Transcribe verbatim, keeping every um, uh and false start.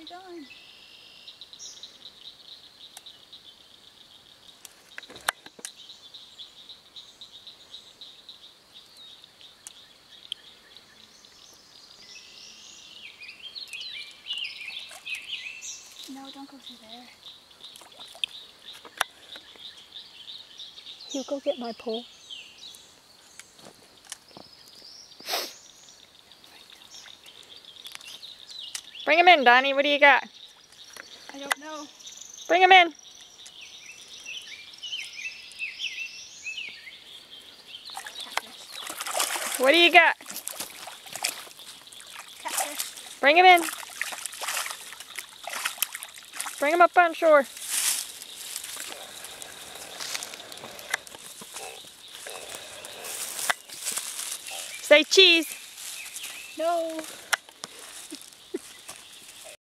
done. No, don't go through there. You go get my pole. Bring him in, Donnie. What do you got? I don't know. Bring him in. Catfish. What do you got? Catfish. Bring him in. Bring him up on shore. Say cheese. No.